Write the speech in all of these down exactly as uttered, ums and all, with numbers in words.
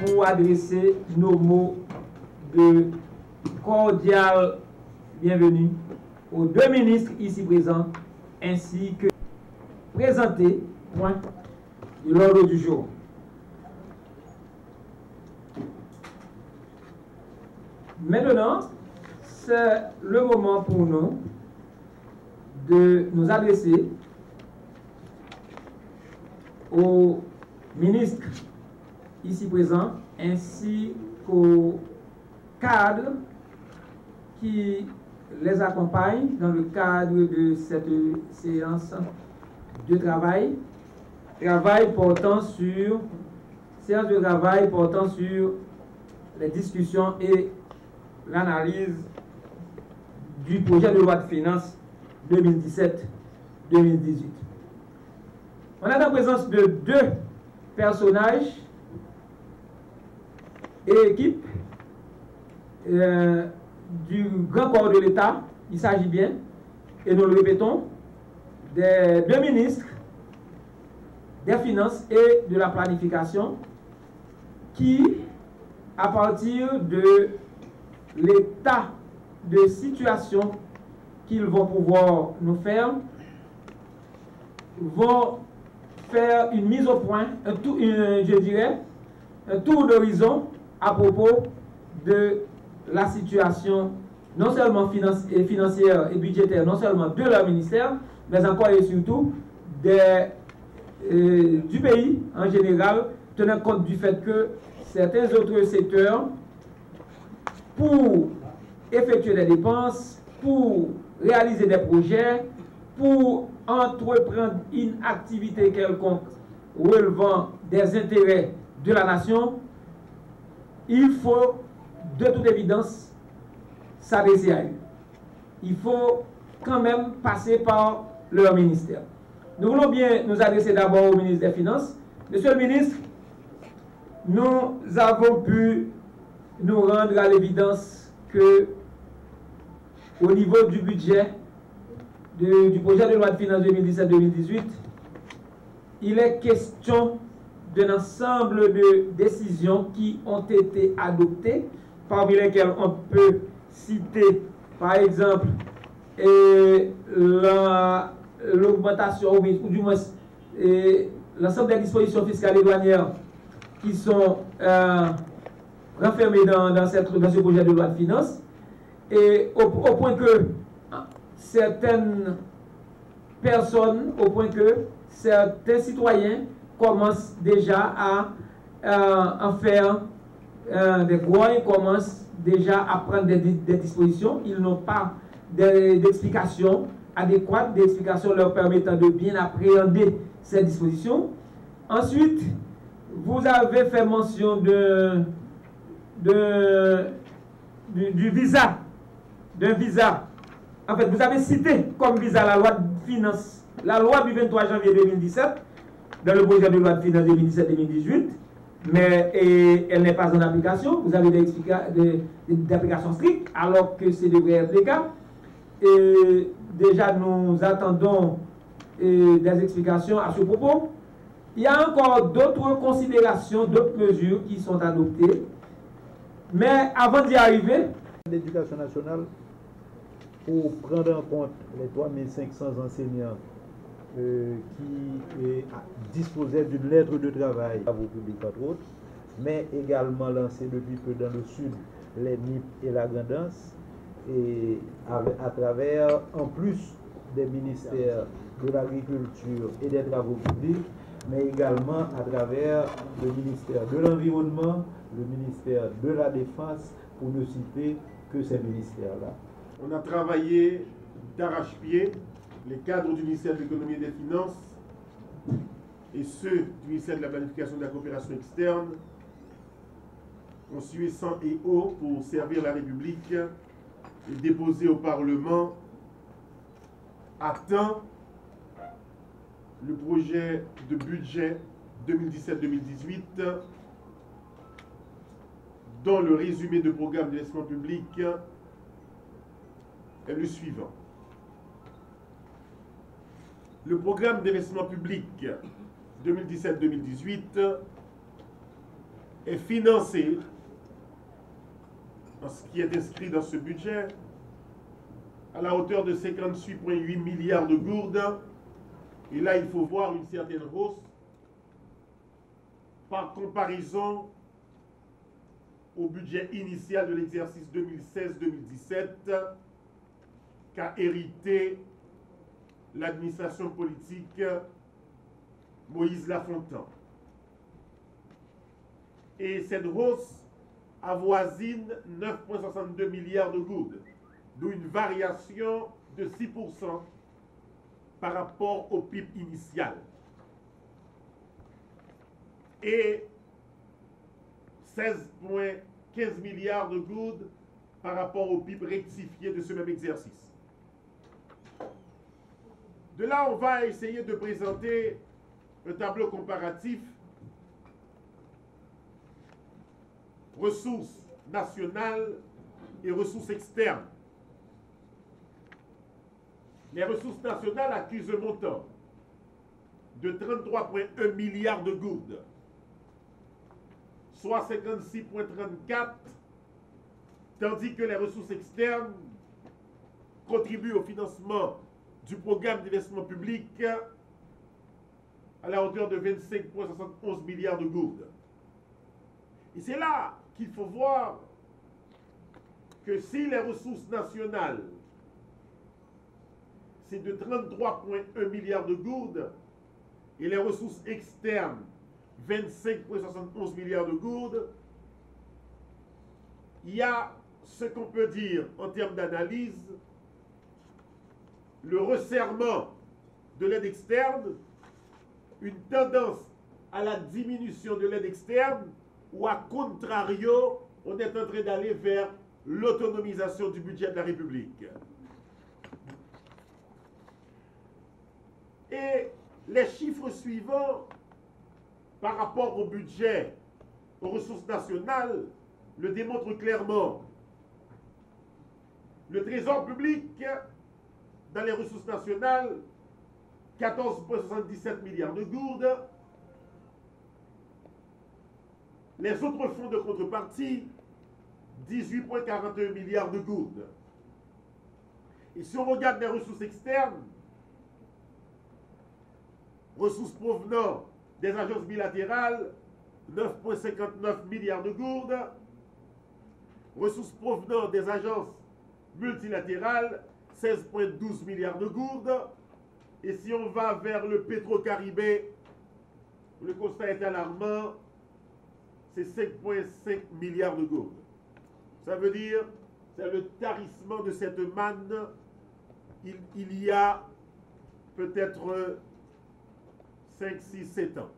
pour adresser nos mots de cordial bienvenue aux deux ministres ici présents, ainsi que présenter point de l'ordre du jour. Maintenant, c'est le moment pour nous de nous adresser aux ministres ici présents ainsi qu'aux cadres qui les accompagnent dans le cadre de cette séance de travail, travail portant sur, séance de travail portant sur les discussions et l'analyse du projet de loi de finances deux mille dix-sept deux mille dix-huit. On est en présence de deux personnages et équipes euh, du grand corps de l'État. Il s'agit bien, et nous le répétons, des deux ministres des Finances et de la Planification qui, à partir de l'état de situation qu'ils vont pouvoir nous faire, vont faire une mise au point, un tour, une, je dirais, un tour d'horizon à propos de la situation non seulement financière et budgétaire, non seulement de leur ministère, mais encore et surtout des, euh, du pays en général, tenant compte du fait que certains autres secteurs, pour effectuer des dépenses, pour réaliser des projets, pour entreprendre une activité quelconque relevant des intérêts de la nation, il faut de toute évidence s'adresser à eux. Il faut quand même passer par leur ministère. Nous voulons bien nous adresser d'abord au ministre des Finances. Monsieur le ministre, nous avons pu nous rendre à l'évidence que au niveau du budget de, du projet de loi de finances deux mille dix-sept deux mille dix-huit, il est question d'un ensemble de décisions qui ont été adoptées, parmi lesquelles on peut citer par exemple l'augmentation ou du moins l'ensemble des dispositions fiscales et douanières qui sont euh, renfermées dans, dans, cette, dans ce projet de loi de finances, et au, au point que certaines personnes, au point que certains citoyens commencent déjà à euh, en faire euh, des groins, ils commencent déjà à prendre des, des dispositions. Ils n'ont pas d'explications adéquates, des explications leur permettant de bien appréhender ces dispositions. Ensuite, vous avez fait mention de, de, du, du visa, d'un visa. En fait, vous avez cité comme visa la loi de finances, la loi du vingt-trois janvier deux mille dix-sept, dans le projet de loi de finances deux mille dix-sept deux mille dix-huit, mais et, elle n'est pas en application. Vous avez des, des, des applications strictes, alors que c'est devrait être le cas. Et déjà, nous attendons et, des explications à ce propos. Il y a encore d'autres considérations, d'autres mesures qui sont adoptées. Mais avant d'y arriver, l'éducation nationale, pour prendre en compte les trois mille cinq cents enseignants euh, qui euh, disposaient d'une lettre de travail à vos publics entre autres, mais également lancé depuis peu dans le sud les N I P et la Grandance, et à, à travers, en plus des ministères de l'agriculture et des travaux publics, mais également à travers le ministère de l'Environnement, le ministère de la Défense, pour ne citer que ces ministères-là. On a travaillé d'arrache-pied, les cadres du ministère de l'Économie et des Finances et ceux du ministère de la Planification et de la Coopération externe ont sué sang et eau pour servir la République et déposer au Parlement à temps le projet de budget deux mille dix-sept deux mille dix-huit, dont le résumé de programme d'investissement public est le suivant. Le programme d'investissement public deux mille dix-sept deux mille dix-huit est financé dans ce qui est inscrit dans ce budget à la hauteur de cinquante-huit virgule huit milliards de gourdes. Et là, il faut voir une certaine hausse par comparaison au budget initial de l'exercice deux mille seize deux mille dix-sept qu'a hérité l'administration politique Moïse Lafontaine. Et cette hausse avoisine neuf virgule soixante-deux milliards de gourdes, d'où une variation de six pour cent par rapport au P I B initial. Et seize virgule quinze milliards de gourdes par rapport au P I B rectifié de ce même exercice. De là, on va essayer de présenter un tableau comparatif ressources nationales et ressources externes. Les ressources nationales accusent un montant de trente-trois virgule un milliards de gourdes, soit cinquante-six virgule trente-quatre, tandis que les ressources externes contribuent au financement du programme d'investissement public à la hauteur de vingt-cinq virgule soixante et onze milliards de gourdes. Et c'est là qu'il faut voir que si les ressources nationales, c'est de trente-trois virgule un milliards de gourdes, et les ressources externes, vingt-cinq virgule soixante et onze milliards de gourdes, il y a ce qu'on peut dire en termes d'analyse, le resserrement de l'aide externe, une tendance à la diminution de l'aide externe, ou à contrario, on est en train d'aller vers l'autonomisation du budget de la République. Et les chiffres suivants, par rapport au budget, aux ressources nationales, le démontrent clairement. Le Trésor public, dans les ressources nationales, quatorze virgule soixante-dix-sept milliards de gourdes. Les autres fonds de contrepartie, dix-huit virgule quarante et un milliards de gourdes. Et si on regarde les ressources externes, ressources provenant des agences bilatérales, neuf virgule cinquante-neuf milliards de gourdes. Ressources provenant des agences multilatérales, seize virgule douze milliards de gourdes. Et si on va vers le Petro-Caribé, le constat est alarmant, c'est cinq virgule cinq milliards de gourdes. Ça veut dire, c'est le tarissement de cette manne. Il, il y a peut-être cinq, six, sept ans.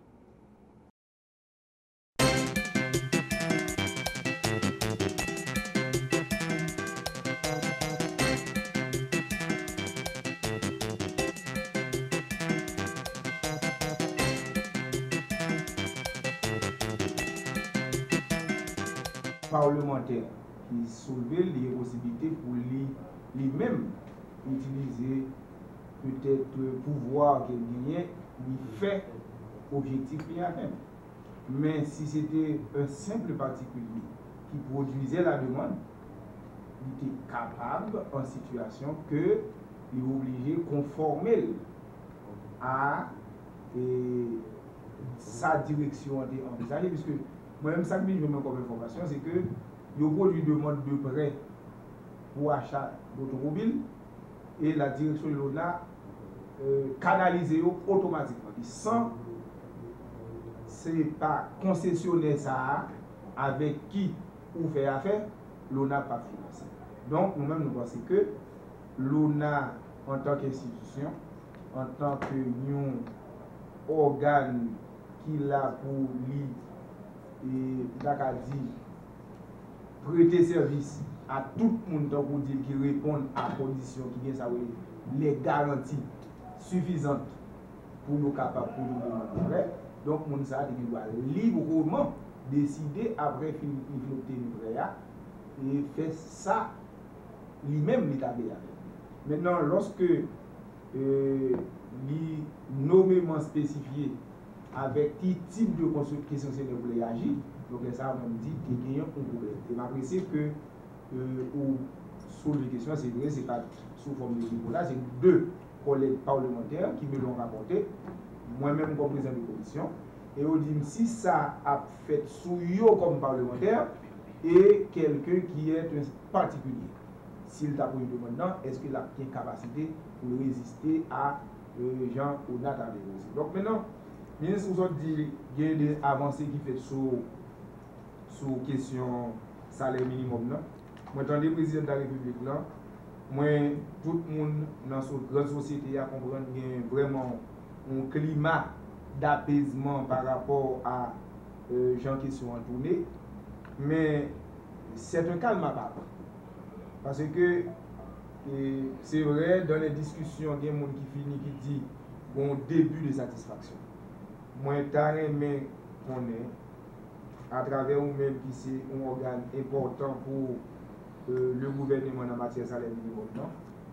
Parlementaire qui soulevait les possibilités pour lui-même utiliser peut-être le pouvoir qu'il gagnait, lui fait objectif lui atteindre. Mais si c'était un simple particulier qui produisait la demande, il était capable en situation que il est obligé de conformer à et, sa direction envisagée, puisque moi-même, ça que je mets comme information, c'est que il produit une demande de prêt pour achat d'automobile et la direction de l'O N A euh, canalise automatiquement. Sans, c'est pas concessionnaire ça avec qui on fait affaire, l'O N A pas financé. Donc, nous-mêmes, nous pensons que l'O N A, en tant qu'institution, en tant que organe qui l'a pour lui, et l'A dit prêter service à tout le monde pour dire qui répond à condition qui vient savoir les garanties suffisantes pour nous capables pour nous demander. Donc mon ça doit librement décider après finir le prêt et faire ça lui-même l'établir. Maintenant lorsque euh, les nommément spécifié avec qui type de question c'est vous voulez agir. Donc ça on me dit qu'il y a un problème. Et m'apprécier que euh, ou sur les questions, c'est vrai, c'est pas sous forme de niveau là, c'est deux collègues parlementaires qui me l'ont rapporté, moi-même comme président de commission, et on dit si ça a fait sous yo comme parlementaire et quelqu'un qui est un particulier. S'il t'a posé une demande, est-ce qu'il a une capacité pour résister à euh, gens ou date à dénoncer. Donc maintenant, le ministre vous a dit qu'il y a des avancées qui fait sur sur question salaire minimum là. Moi, étant le président de la République là, moi, tout le monde dans cette grande société a compris qu'il y a vraiment un climat d'apaisement par rapport à euh, gens qui sont en tournée. Mais c'est un calme à part. Parce que c'est vrai, dans les discussions, il y a des gens qui finissent qui dit bon début de satisfaction. Moi, je aimé qu'on est à travers vous-même qui c'est un organe important pour euh, le gouvernement en matière de salaire minimum, non?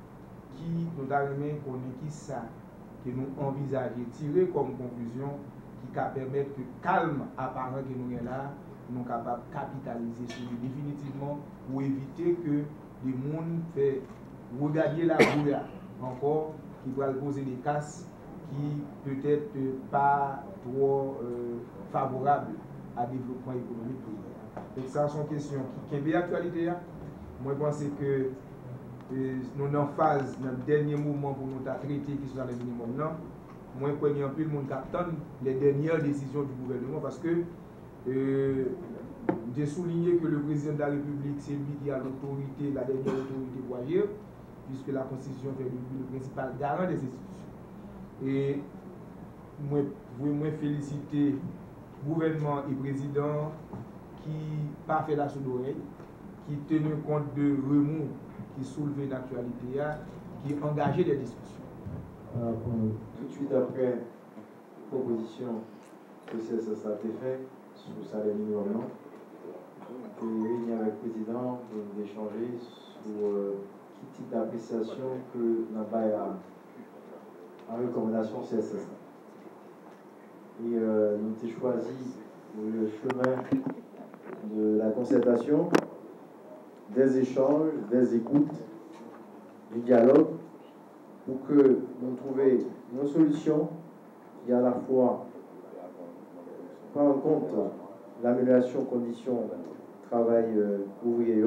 Qui nous a aimé qu'on est qui ça, que nous envisageons tirer comme conclusion qui va permettre que calme apparent que nous sommes là, nous sommes capables de capitaliser sur lui définitivement pour éviter que les gens fait regarder la boue encore, qui va poser des casses qui peut-être pas trop euh, favorables à développement économique. Donc ça, c'est une question qui est d'actualité. Moi, je pense que euh, nous sommes en phase, dans le dernier mouvement pour nous traiter qui sont dans le minimum. Non? Moi, je crois qu'il y a un peu de monde qui attend les dernières décisions du gouvernement parce que euh, j'ai souligné que le président de la République, c'est lui qui a l'autorité, la dernière autorité pour agir, puisque la Constitution fait le principal garant des institutions. Et moi, je veux féliciter le gouvernement et le président qui n'a pas fait la sourde oreille, qui tenu compte de remous qui soulevait l'actualité, qui engagé des discussions. Alors, tout de suite après la proposition que ça a été fait sur le salaire minimum, et réuni avec le président pour échanger sur euh, quel type d'appréciation que nous avons à recommandation C S S. Et euh, nous avons choisi le chemin de la concertation, des échanges, des écoutes, du dialogue, pour que nous trouvions une solution qui à la fois prend en compte l'amélioration des conditions de travail euh, ouvrier,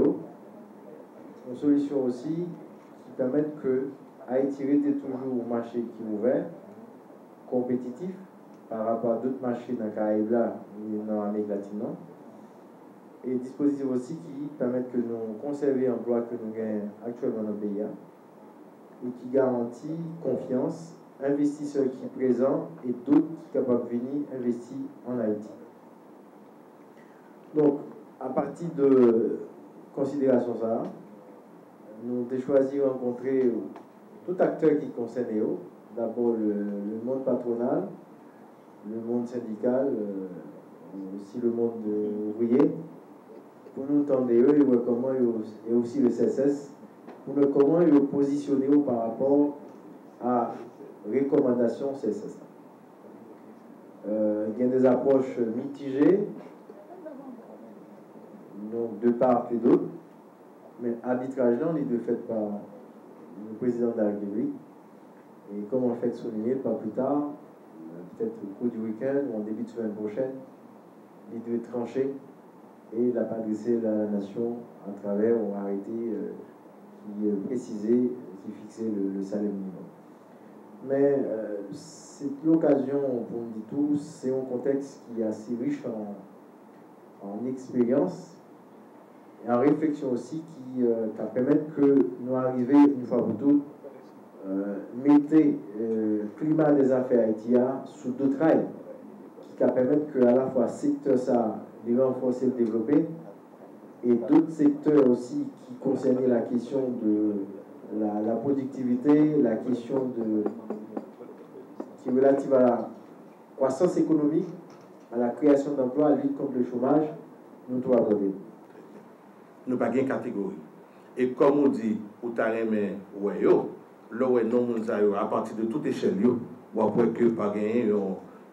une solution aussi qui permette que Haïti reste toujours un marché qui est ouvert, compétitif par rapport à d'autres marchés dans le Caraïbe et dans l'Amérique latine. Et dispositif aussi qui permettent que nous conservions l'emploi que nous gagnons actuellement dans le pays et qui garantit confiance, investisseurs qui sont présents et d'autres qui sont capables de venir investir en Haïti. Donc, à partir de considération ça, nous avons choisi de rencontrer tout acteur qui concerne eux. D'abord le, le monde patronal, le monde syndical, euh, aussi le monde ouvrier, pour nous entendre eux et voir comment et aussi le C S S, pour nous comment ils positionner par rapport à recommandations C S S. Euh, il y a des approches mitigées, donc de part et d'autre, mais arbitrage là, on est de fait par le président de la République. Et comme on le fait souligner, pas plus tard, peut-être au cours du week-end ou en début de semaine prochaine, il devait trancher et il a adressé à la nation à travers un arrêté euh, qui euh, précisait, qui fixait le, le salaire minimum. Mais euh, c'est l'occasion, pour nous dire tous, c'est un contexte qui est assez riche en, en expérience et en réflexion aussi qui, euh, qui permet que nous arrivions une fois pour toutes Euh, mettez le euh, climat des affaires haïtiennes sous d'autres rails qui permettent que à la fois secteur ça de renforcer, le développer et d'autres secteurs aussi qui concernent la question de la, la productivité, la question de qui est relative à la croissance économique, à la création d'emplois, à la lutte contre le chômage, nous devons aborder. Nous pas une catégorie. Et comme on dit, ou mais ouais, là où non à partir de toute échelle, on voit que pas gagner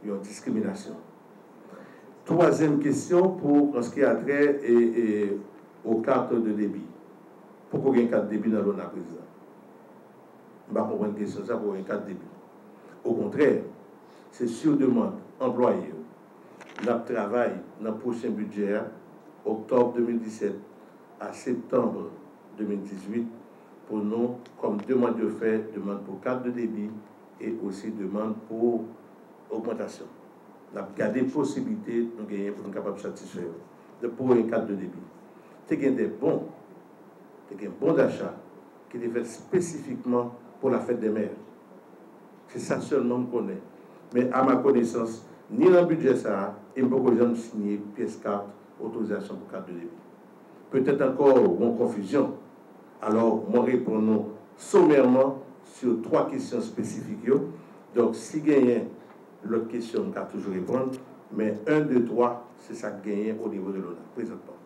une discrimination. Troisième question pour en ce qui a trait et, et, aux cartes de débit. Pourquoi il y a une carte de débit dans l'O N A, président? Je ne vais pas comprendre une question ça pour une carte de débit. Au contraire, c'est sur demande employé. Notre travail dans le prochain budget, octobre deux mille dix-sept à septembre deux mille dix-huit, pour nous, comme demande de fait, demande pour carte de débit et aussi demande pour augmentation. On a gardé possibilité de gagner pour nous capables de satisfaire de pour une carte de débit. C'est qu'il y a des bons, c'est qu'il y a un bon d'achat qui est fait spécifiquement pour la fête des mères. C'est ça seulement qu'on connaît. Mais à ma connaissance, ni dans le budget ça, il n'y a pas de gens signer pièce carte, autorisation pour carte de débit. Peut-être encore une confusion. Alors, moi répondons sommairement sur trois questions spécifiques. Donc, si gagne l'autre question, on peut toujours répondre. Mais un, deux, trois, c'est ça qui gagne au niveau de l'O N A, présentement.